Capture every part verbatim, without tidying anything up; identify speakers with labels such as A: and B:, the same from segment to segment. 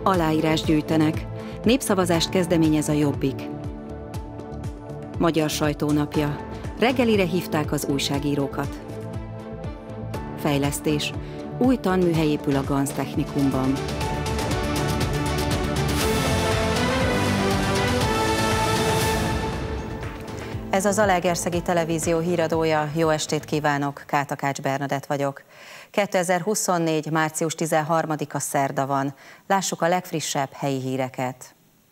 A: Aláírás gyűjtenek. Népszavazást kezdeményez a Jobbik. Magyar sajtónapja. Reggelire hívták az újságírókat. Fejlesztés. Új tanműhely épül a Ganz Technikumban. Ez az Zalaegerszegi Televízió híradója. Jó estét kívánok, Kátakács Bernadett vagyok. kétezer-huszonnégy. március tizenharmadika szerda van. Lássuk a legfrissebb helyi híreket.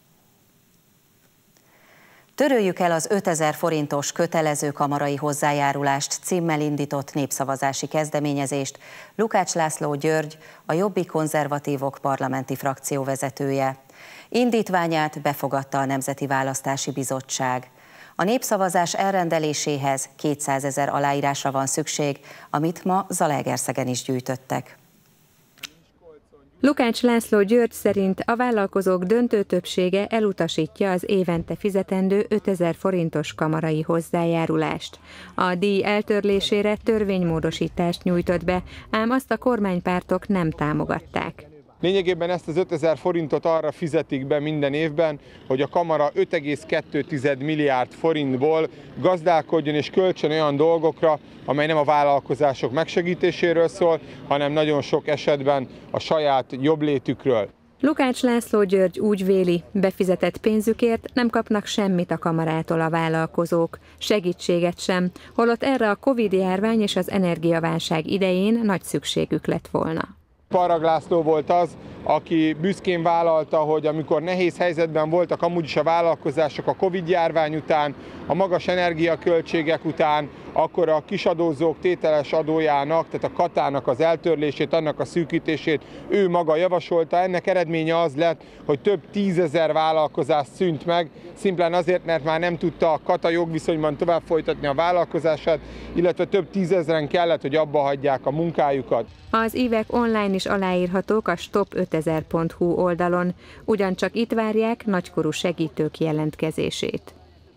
A: Töröljük el az ötezer forintos kötelező kamarai hozzájárulást címmel indított népszavazási kezdeményezést Lukács László György, a Jobbik konzervatívok parlamenti frakció vezetője. Indítványát befogadta a Nemzeti Választási Bizottság. A népszavazás elrendeléséhez kétszázezer aláírásra van szükség, amit ma Zalaegerszegen is gyűjtöttek.
B: Lukács László György szerint a vállalkozók döntő többsége elutasítja az évente fizetendő ötezer forintos kamarai hozzájárulást. A díj eltörlésére törvénymódosítást nyújtott be, ám azt a kormánypártok nem támogatták.
C: Lényegében ezt az ötezer forintot arra fizetik be minden évben, hogy a kamara öt egész kettő milliárd forintból gazdálkodjon és költsön olyan dolgokra, amely nem a vállalkozások megsegítéséről szól, hanem nagyon sok esetben a saját jobblétükről.
B: Lukács László György úgy véli, befizetett pénzükért nem kapnak semmit a kamarától a vállalkozók, segítséget sem, holott erre a Covid-járvány és az energiaválság idején nagy szükségük lett volna.
C: Parrag László volt az, aki büszkén vállalta, hogy amikor nehéz helyzetben voltak amúgy is a vállalkozások a Covid-járvány után, a magas energiaköltségek után, akkor a kisadózók tételes adójának, tehát a katának az eltörlését, annak a szűkítését ő maga javasolta. Ennek eredménye az lett, hogy több tízezer vállalkozás szűnt meg, szimplán azért, mert már nem tudta a kata jogviszonyban tovább folytatni a vállalkozását, illetve több tízezren kellett, hogy abba hagyják a munkájukat.
B: Az ívek online is aláírhatók a stop ötezer pont hu oldalon, ugyancsak itt várják nagykorú segítők jelentkezését.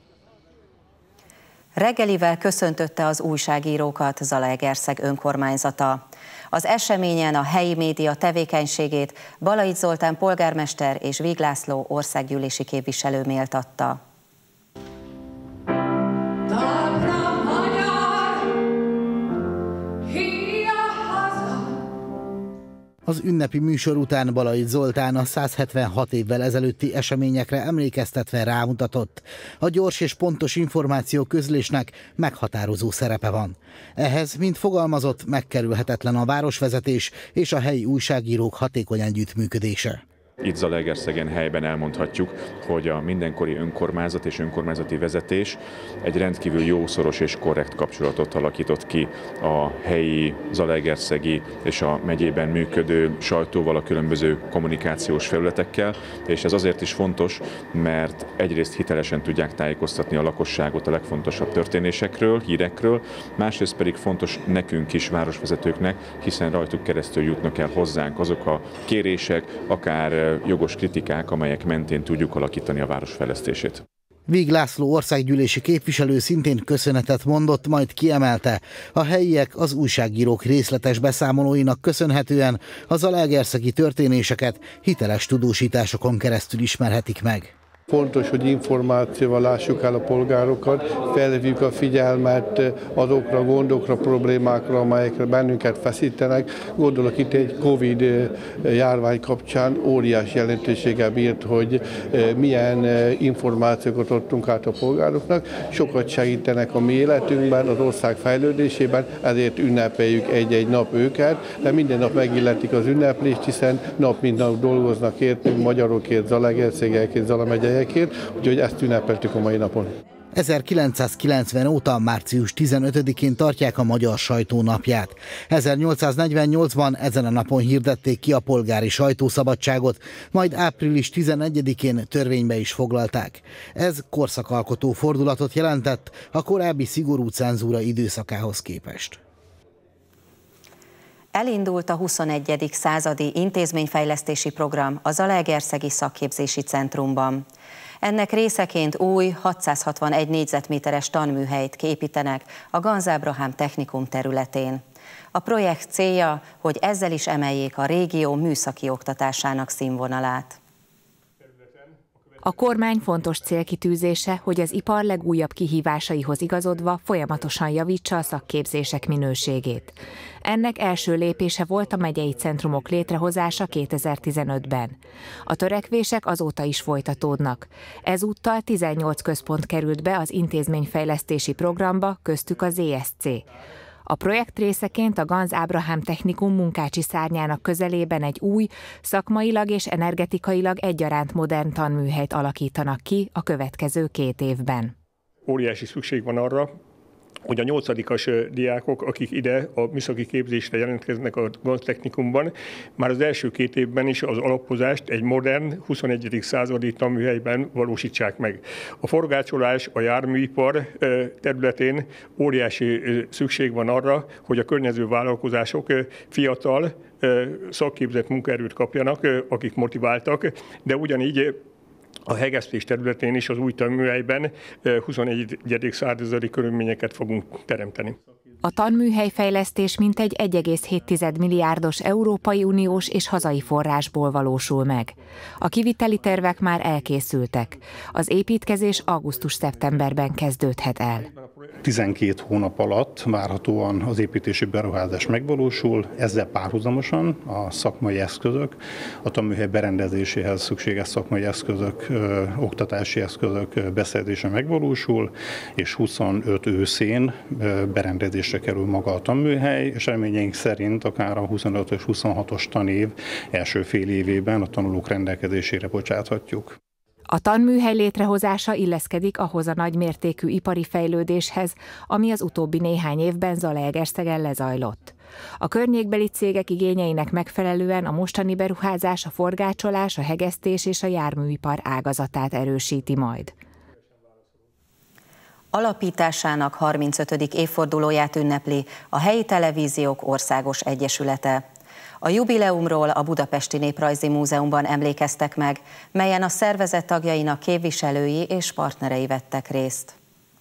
A: Reggelivel köszöntötte az újságírókat Zalaegerszeg önkormányzata. Az eseményen a helyi média tevékenységét Balait Zoltán polgármester és Víg László országgyűlési képviselő méltatta.
D: Az ünnepi műsor után Balait Zoltán a százhetvenhat évvel ezelőtti eseményekre emlékeztetve rámutatott. A gyors és pontos információ közlésnek meghatározó szerepe van. Ehhez, mint fogalmazott, megkerülhetetlen a városvezetés és a helyi újságírók hatékony együttműködése.
E: Itt Zalaegerszegen helyben elmondhatjuk, hogy a mindenkori önkormányzat és önkormányzati vezetés egy rendkívül jó, szoros és korrekt kapcsolatot alakított ki a helyi, zalaegerszegi és a megyében működő sajtóval, a különböző kommunikációs felületekkel, és ez azért is fontos, mert egyrészt hitelesen tudják tájékoztatni a lakosságot a legfontosabb történésekről, hírekről, másrészt pedig fontos nekünk is, városvezetőknek, hiszen rajtuk keresztül jutnak el hozzánk azok a kérések, akár jogos kritikák, amelyek mentén tudjuk alakítani a város fejlesztését.
D: Víg László országgyűlési képviselő szintén köszönetet mondott, majd kiemelte, a helyiek az újságírók részletes beszámolóinak köszönhetően a zalaegerszegi történéseket hiteles tudósításokon keresztül ismerhetik meg.
F: Fontos, hogy információval lássuk el a polgárokat, felhívjuk a figyelmet azokra a gondokra, problémákra, amelyekre bennünket feszítenek. Gondolok itt egy Covid járvány kapcsán óriás jelentőséggel bírt, hogy milyen információkat adtunk át a polgároknak. Sokat segítenek a mi életünkben, az ország fejlődésében, ezért ünnepeljük egy-egy nap őket, de minden nap megilletik az ünneplést, hiszen nap mint nap dolgoznak értünk, magyarokért, Zalaegerszegekért, Zalamegyeiekért, úgyhogy ezt ünnepeltük a mai napon.
D: ezerkilencszázkilencven óta március tizenötödikén tartják a Magyar Sajtónapját. ezernyolcszáznegyvennyolcban ezen a napon hirdették ki a polgári sajtószabadságot, majd április tizenegyedikén törvénybe is foglalták. Ez korszakalkotó fordulatot jelentett a korábbi szigorú cenzúra időszakához képest.
A: Elindult a huszonegyedik századi intézményfejlesztési program a Zalaegerszegi Szakképzési Centrumban. Ennek részeként új, hatszázhatvanegy négyzetméteres tanműhelyt képítenek a Ganz Ábrahám Technikum területén. A projekt célja, hogy ezzel is emeljék a régió műszaki oktatásának színvonalát.
G: A kormány fontos célkitűzése, hogy az ipar legújabb kihívásaihoz igazodva folyamatosan javítsa a szakképzések minőségét. Ennek első lépése volt a megyei centrumok létrehozása kétezer-tizenötben. A törekvések azóta is folytatódnak. Ezúttal tizennyolc központ került be az intézményfejlesztési programba, köztük a zé es cé. A projekt részeként a Ganz Ábrahám Technikum munkácsi szárnyának közelében egy új, szakmailag és energetikailag egyaránt modern tanműhelyt alakítanak ki a következő két évben.
H: Óriási szükség van arra, hogy a nyolcadikas diákok, akik ide a műszaki képzésre jelentkeznek a Ganz Technikumban, már az első két évben is az alapozást egy modern, huszonegyedik századi tanműhelyben valósítsák meg. A forgácsolás, a járműipar területén óriási szükség van arra, hogy a környező vállalkozások fiatal, szakképzett munkaerőt kapjanak, akik motiváltak, de ugyanígy a hegesztés területén is az új tanműhelyben huszonegyedik századi körülményeket fogunk teremteni.
G: A tanműhelyfejlesztés mintegy egy egész hét milliárdos Európai Uniós és hazai forrásból valósul meg. A kiviteli tervek már elkészültek. Az építkezés augusztus-szeptemberben kezdődhet el.
I: tizenkét hónap alatt várhatóan az építési beruházás megvalósul, ezzel párhuzamosan a szakmai eszközök, a tanműhely berendezéséhez szükséges szakmai eszközök, ö, oktatási eszközök beszerzése megvalósul, és huszonöt őszén ö, berendezésre kerül maga a tanműhely, és reményeink szerint akár a huszonöt és huszonhatos tanév első fél évében a tanulók rendelkezésére bocsáthatjuk.
G: A tanműhely létrehozása illeszkedik ahhoz a nagymértékű ipari fejlődéshez, ami az utóbbi néhány évben Zalaegerszegen lezajlott. A környékbeli cégek igényeinek megfelelően a mostani beruházás a forgácsolás, a hegesztés és a járműipar ágazatát erősíti majd.
A: Alapításának harmincötödik évfordulóját ünnepli a Helyi Televíziók Országos Egyesülete. A jubileumról a Budapesti Néprajzi Múzeumban emlékeztek meg, melyen a szervezet tagjainak képviselői és partnerei vettek részt.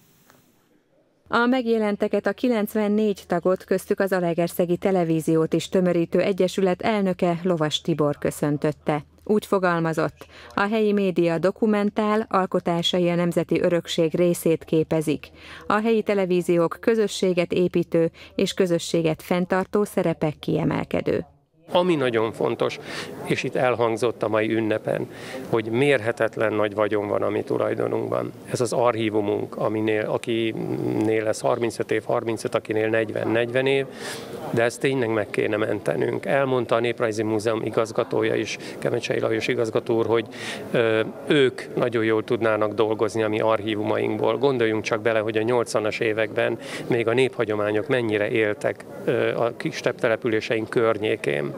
B: A megjelenteket a kilencvennégy tagot, köztük az Zalaegerszegi Televíziót is tömörítő egyesület elnöke Lovas Tibor köszöntötte. Úgy fogalmazott, a helyi média dokumentál, alkotásai a nemzeti örökség részét képezik. A helyi televíziók közösséget építő és közösséget fenntartó szerepe kiemelkedő.
J: Ami nagyon fontos, és itt elhangzott a mai ünnepen, hogy mérhetetlen nagy vagyon van a mi tulajdonunkban. Ez az archívumunk, aminél, akinél lesz harmincöt év, harmincöt, akinél negyven, negyven év, de ezt tényleg meg kéne mentenünk. Elmondta a Néprajzi Múzeum igazgatója is, Kemecsei Lajos igazgató úr, hogy ö, ők nagyon jól tudnának dolgozni a mi archívumainkból. Gondoljunk csak bele, hogy a nyolcvanas években még a néphagyományok mennyire éltek ö, a kis településeink környékén.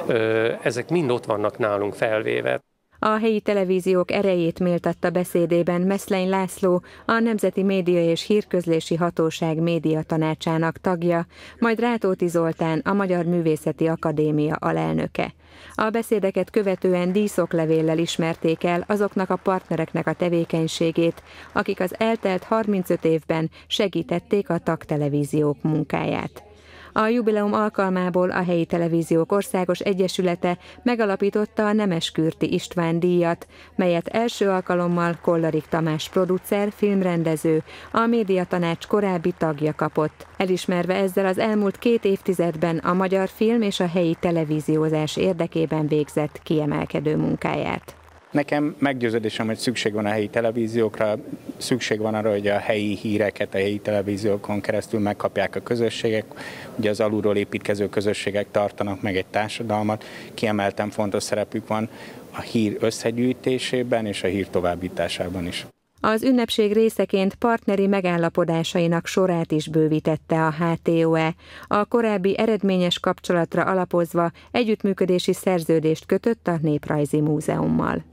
J: Ezek mind ott vannak nálunk felvéve.
B: A helyi televíziók erejét méltatta beszédében Meszleny László, a Nemzeti Média és Hírközlési Hatóság médiatanácsának tagja, majd Rátóti Zoltán, a Magyar Művészeti Akadémia alelnöke. A beszédeket követően díszoklevéllel ismerték el azoknak a partnereknek a tevékenységét, akik az eltelt harmincöt évben segítették a tagtelevíziók munkáját. A jubileum alkalmából a Helyi Televíziók Országos Egyesülete megalapította a Nemeskürti István díjat, melyet első alkalommal Kollarik Tamás producer, filmrendező, a médiatanács korábbi tagja kapott, elismerve ezzel az elmúlt két évtizedben a magyar film és a helyi televíziózás érdekében végzett kiemelkedő munkáját.
K: Nekem meggyőződésem, hogy szükség van a helyi televíziókra, szükség van arra, hogy a helyi híreket a helyi televíziókon keresztül megkapják a közösségek. Ugye az alulról építkező közösségek tartanak meg egy társadalmat, kiemelten fontos szerepük van a hír összegyűjtésében és a hír továbbításában is.
B: Az ünnepség részeként partneri megállapodásainak sorát is bővítette a há té o e. A korábbi eredményes kapcsolatra alapozva együttműködési szerződést kötött a Néprajzi Múzeummal.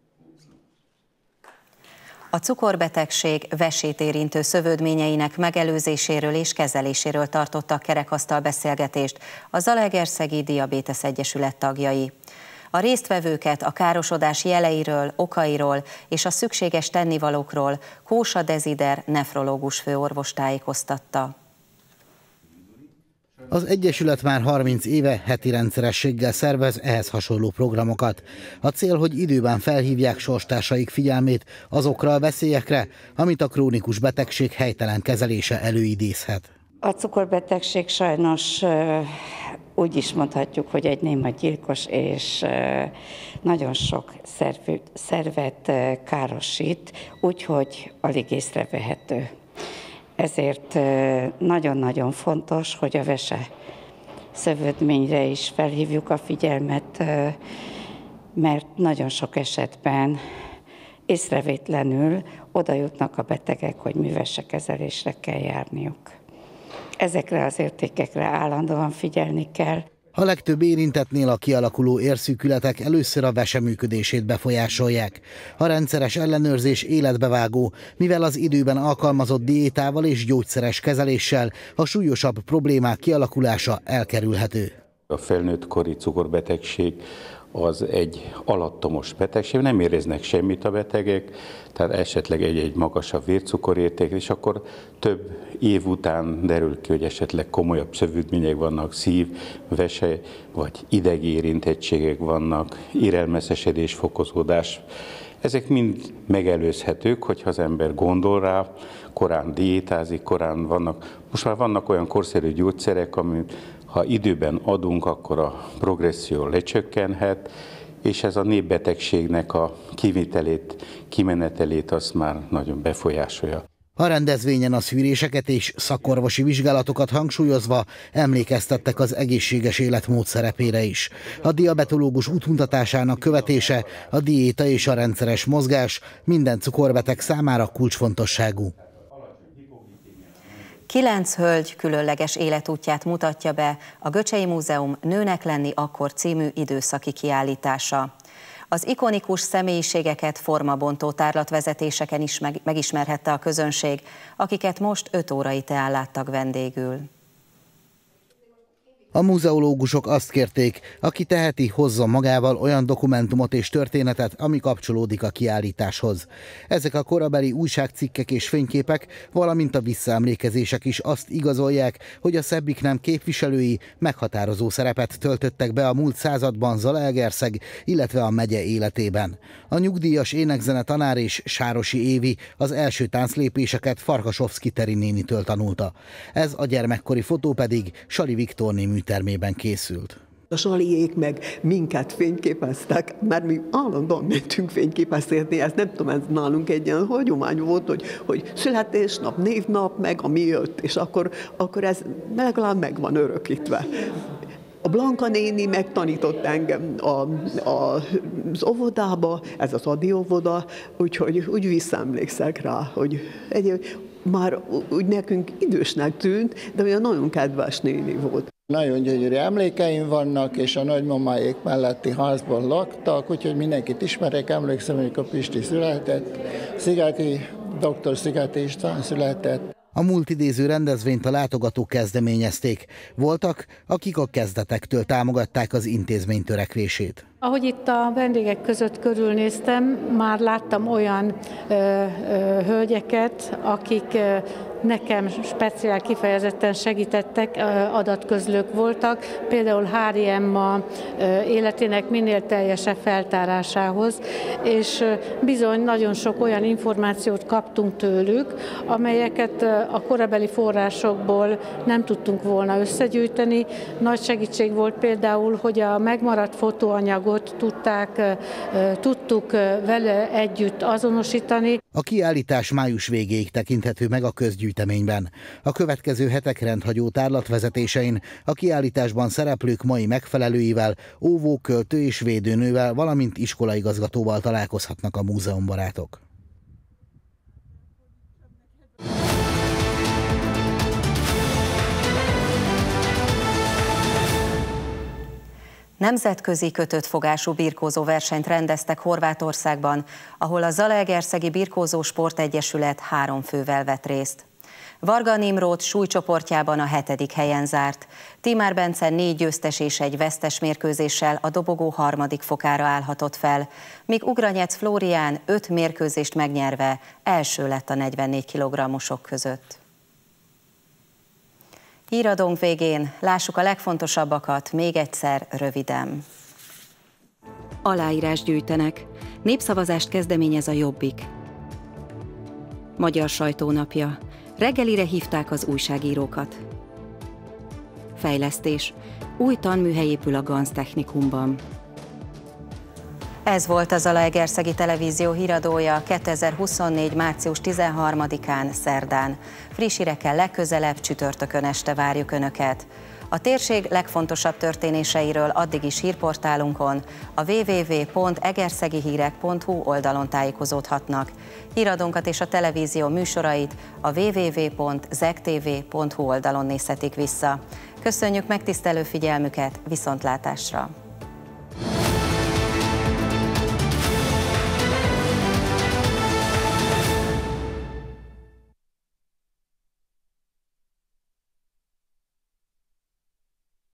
A: A cukorbetegség vesét érintő szövődményeinek megelőzéséről és kezeléséről tartottak kerekasztal beszélgetést a Zalaegerszegi Diabétesz Egyesület tagjai. A résztvevőket a károsodás jeleiről, okairól és a szükséges tennivalókról Kósa Dezider nefrológus főorvos tájékoztatta.
D: Az Egyesület már harminc éve heti rendszerességgel szervez ehhez hasonló programokat. A cél, hogy időben felhívják sorstársaik figyelmét azokra a veszélyekre, amit a krónikus betegség helytelen kezelése előidézhet.
L: A cukorbetegség sajnos úgy is mondhatjuk, hogy egy néma gyilkos, és nagyon sok szervet károsít, úgyhogy alig észrevehető. Ezért nagyon-nagyon fontos, hogy a vese szövődményre is felhívjuk a figyelmet, mert nagyon sok esetben észrevétlenül oda jutnak a betegek, hogy művesekezelésre kell járniuk. Ezekre az értékekre állandóan figyelni kell.
D: A legtöbb érintettnél a kialakuló érszűkületek először a vese működését befolyásolják. A rendszeres ellenőrzés életbevágó, mivel az időben alkalmazott diétával és gyógyszeres kezeléssel a súlyosabb problémák kialakulása elkerülhető.
M: A felnőtt kori cukorbetegség az egy alattomos betegség, nem éreznek semmit a betegek, tehát esetleg egy-egy magasabb vércukorérték, és akkor több év után derül ki, hogy esetleg komolyabb szövődmények vannak, szív, vese vagy idegi érintettségek vannak, érelmeszesedés, fokozódás. Ezek mind megelőzhetők, hogyha az ember gondol rá, korán diétázik, korán vannak, most már vannak olyan korszerű gyógyszerek, amit ha időben adunk, akkor a progresszió lecsökkenhet, és ez a népbetegségnek a kivitelét, kimenetelét azt már nagyon befolyásolja.
D: A rendezvényen a szűréseket és szakorvosi vizsgálatokat hangsúlyozva emlékeztettek az egészséges életmód szerepére is. A diabetológus útmutatásának követése, a diéta és a rendszeres mozgás minden cukorbeteg számára kulcsfontosságú.
A: Kilenc hölgy különleges életútját mutatja be a Göcsei Múzeum Nőnek lenni akkor című időszaki kiállítása. Az ikonikus személyiségeket formabontó tárlatvezetéseken is meg, megismerhette a közönség, akiket most öt órai teán láttak vendégül.
D: A muzeológusok azt kérték, aki teheti, hozzon magával olyan dokumentumot és történetet, ami kapcsolódik a kiállításhoz. Ezek a korabeli újságcikkek és fényképek, valamint a visszaemlékezések is azt igazolják, hogy a szebbik nem képviselői meghatározó szerepet töltöttek be a múlt században Zalaegerszeg, illetve a megye életében. A nyugdíjas énekzene tanár és Sárosi Évi az első tánclépéseket Farkasovszky Teri nénitől tanulta. Ez a gyermekkori fotó pedig Sali Viktorné műtermében készült.
N: A Saliék meg minket fényképeztek, mert mi állandóan mentünk fényképeztetni, ez nem tudom, ez nálunk egy ilyen hagyomány volt, hogy, hogy születésnap, névnap, meg ami jött, és akkor, akkor ez legalább meg van örökítve. A Blanka néni megtanított engem a, a, az óvodába, ez az Adi óvoda, úgyhogy úgy visszaemlékszek rá, hogy egy, már úgy nekünk idősnek tűnt, de olyan nagyon kedves néni volt.
O: Nagyon gyönyörű emlékeim vannak, és a nagymamáék melletti házban laktak, úgyhogy mindenkit ismerek, emlékszem, hogy a Pisti született, Szigeti, doktor Szigeti István született.
D: A múlt idéző rendezvényt a látogatók kezdeményezték. Voltak, akik a kezdetektől támogatták az intézmény törekvését.
P: Ahogy itt a vendégek között körülnéztem, már láttam olyan ö, ö, hölgyeket, akik ö, nekem speciál kifejezetten segítettek, adatközlők voltak, például Hári Emma életének minél teljesebb feltárásához, és bizony nagyon sok olyan információt kaptunk tőlük, amelyeket a korabeli forrásokból nem tudtunk volna összegyűjteni. Nagy segítség volt például, hogy a megmaradt fotóanyagot tudták, tudtuk vele együtt azonosítani.
D: A kiállítás május végéig tekinthető meg a közgyűjteményben. A következő hetek rendhagyó tárlatvezetésein a kiállításban szereplők mai megfelelőivel, óvó, költő és védőnővel, valamint iskolaigazgatóval találkozhatnak a múzeumbarátok.
A: Nemzetközi kötött fogású birkózó versenyt rendeztek Horvátországban, ahol a Zalaegerszegi Birkózó Sportegyesület három fővel vett részt. Varga Nimród súlycsoportjában a hetedik helyen zárt. Timár Bence négy győztes és egy vesztes mérkőzéssel a dobogó harmadik fokára állhatott fel, míg Ugranyec Flórián öt mérkőzést megnyerve első lett a negyvennégy kilogrammosok között. Híradónk végén lássuk a legfontosabbakat még egyszer röviden. Aláírás gyűjtenek. Népszavazást kezdeményez a Jobbik. Magyar sajtónapja. Reggelire hívták az újságírókat. Fejlesztés. Új tanműhely épül a Ganz Technikumban. Ez volt a Zalaegerszegi Televízió híradója kétezer-huszonnégy. március tizenharmadikán szerdán. Friss hírekkel legközelebb csütörtökön este várjuk Önöket. A térség legfontosabb történéseiről addig is hírportálunkon, a double-u double-u double-u pont egerszegihírek pont hu oldalon tájékozódhatnak. Híradónkat és a televízió műsorait a double-u double-u double-u pont zegtv pont hu oldalon nézhetik vissza. Köszönjük megtisztelő figyelmüket, viszontlátásra!